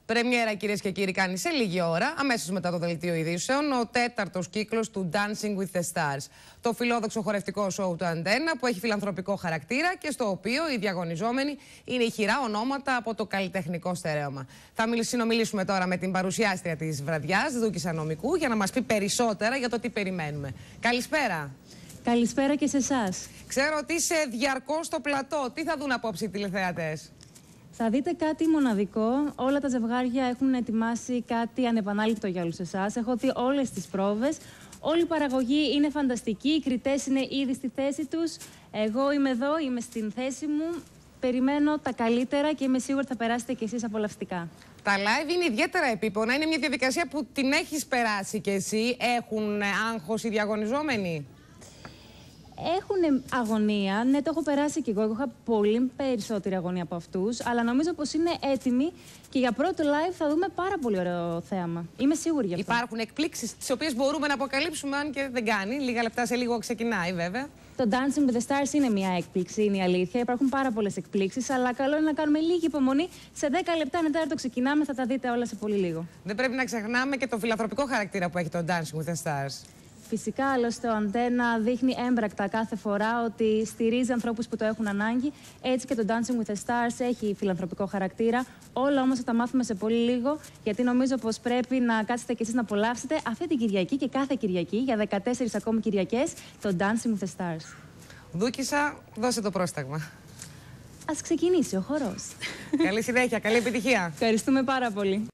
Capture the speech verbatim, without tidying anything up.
Πρεμιέρα, κυρίες και κύριοι, κάνει σε λίγη ώρα, αμέσως μετά το δελτίο ειδήσεων, ο τέταρτος κύκλος του Dancing with the Stars. Το φιλόδοξο χορευτικό σοου του Αντένα που έχει φιλανθρωπικό χαρακτήρα και στο οποίο οι διαγωνιζόμενοι είναι ηχηρά ονόματα από το καλλιτεχνικό στερέωμα. Θα συνομιλήσουμε τώρα με την παρουσιάστρια της βραδιάς, Δούκισσα Νομικού, για να μας πει περισσότερα για το τι περιμένουμε. Καλησπέρα. Καλησπέρα και σε εσάς. Ξέρω ότι είσαι διαρκώς στο πλατό. Τι θα δουν απόψε οι τηλεθεατές? Θα δείτε κάτι μοναδικό. Όλα τα ζευγάρια έχουν ετοιμάσει κάτι ανεπανάληπτο για όλους εσάς. Έχω δει όλες τις πρόβες. Όλη η παραγωγή είναι φανταστική. Οι κριτές είναι ήδη στη θέση τους. Εγώ είμαι εδώ, είμαι στην θέση μου. Περιμένω τα καλύτερα και είμαι σίγουρη θα περάσετε κι εσείς απολαυστικά. Τα live είναι ιδιαίτερα επίπονα. Είναι μια διαδικασία που την έχεις περάσει κι εσύ. Έχουν άγχος οι διαγωνιζόμενοι? Έχουν αγωνία, ναι, το έχω περάσει κι εγώ. Εγώ είχα πολύ περισσότερη αγωνία από αυτούς, αλλά νομίζω πως είναι έτοιμοι και για πρώτο live θα δούμε πάρα πολύ ωραίο θέαμα. Είμαι σίγουρη γι' αυτό. Υπάρχουν εκπλήξεις τις οποίες μπορούμε να αποκαλύψουμε, αν και δεν κάνει. Λίγα λεπτά σε λίγο ξεκινάει, βέβαια. Το Dancing with the Stars είναι μια έκπληξη, είναι η αλήθεια. Υπάρχουν πάρα πολλές εκπλήξεις, αλλά καλό είναι να κάνουμε λίγη υπομονή. Σε δέκα λεπτά, ένα τέταρτο ξεκινάμε, θα τα δείτε όλα σε πολύ λίγο. Δεν πρέπει να ξεχνάμε και το φιλανθρωπικό χαρακτήρα που έχει το Dancing with the Stars. Φυσικά, άλλωστε, ο Αντένα δείχνει έμπρακτα κάθε φορά ότι στηρίζει ανθρώπους που το έχουν ανάγκη. Έτσι και το Dancing with the Stars έχει φιλανθρωπικό χαρακτήρα. Όλα όμως θα τα μάθουμε σε πολύ λίγο, γιατί νομίζω πως πρέπει να κάτσετε και εσείς να απολαύσετε αυτή την Κυριακή και κάθε Κυριακή για δεκατέσσερις ακόμη Κυριακές το Dancing with the Stars. Δούκισσα, δώσε το πρόσταγμα. Ας ξεκινήσει ο χορός. Καλή συνέχεια, καλή επιτυχία. Ευχαριστούμε πάρα πολύ.